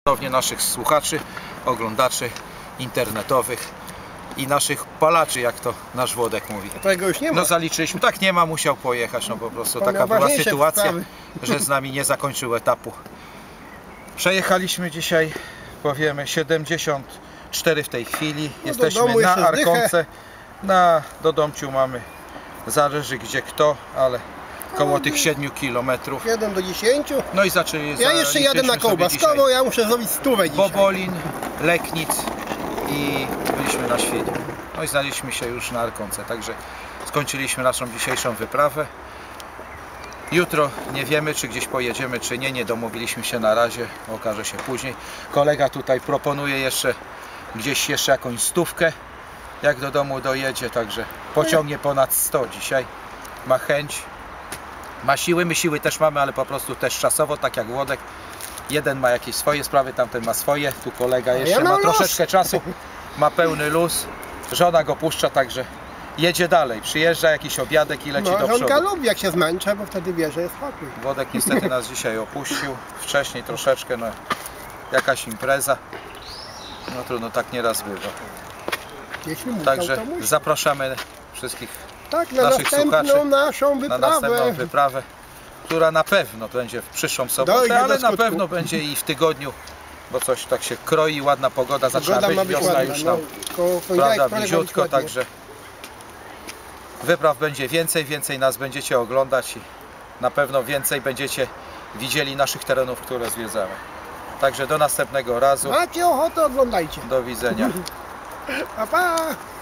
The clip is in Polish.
Ponownie naszych słuchaczy, oglądaczy internetowych i naszych palaczy, jak to nasz Włodek mówi. Tego już nie ma. No zaliczyliśmy, tak nie ma, musiał pojechać, no po prostu taka była sytuacja, sprawy, że z nami nie zakończył etapu. Przejechaliśmy dzisiaj, powiemy, 74 w tej chwili, jesteśmy na Arkonce, do Domciu mamy, zależy gdzie kto, ale koło tych 7 km. 1 do 10. No i zaczęli. Ja jeszcze jadę na Kołbaskowo, ja muszę zrobić 100 dzisiaj. Bobolin, Leknic i byliśmy na Świecie. No i znaleźliśmy się już na Arkonce, także skończyliśmy naszą dzisiejszą wyprawę. Jutro nie wiemy, czy gdzieś pojedziemy, czy nie, nie domówiliśmy się na razie, okaże się później. Kolega tutaj proponuje jeszcze gdzieś jakąś 100, jak do domu dojedzie, także pociągnie ponad 100 dzisiaj, ma chęć. Ma siły, my siły też mamy, ale po prostu też czasowo, tak jak Włodek. Jeden ma jakieś swoje sprawy, tamten ma swoje, tu kolega jeszcze ma troszeczkę czasu, ma pełny luz. Żona go puszcza, także jedzie dalej, przyjeżdża jakiś obiadek i leci do przodu. Żonka lubi jak się zmęczę, bo wtedy wie, że jest spokój. Włodek niestety nas dzisiaj opuścił, wcześniej troszeczkę, no jakaś impreza. No trudno, tak nieraz bywa. Także zapraszamy wszystkich naszych słuchaczy na następną wyprawę, która na pewno będzie w przyszłą sobotę, ale na pewno będzie i w tygodniu, bo coś tak się kroi, ładna pogoda, zaczyna być wiosna już nam, prawda, bliziutko, także wypraw będzie więcej nas będziecie oglądać i na pewno więcej będziecie widzieli naszych terenów, które zwiedzamy. Także do następnego razu. Macie ochotę, oglądajcie. Do widzenia. Pa, pa.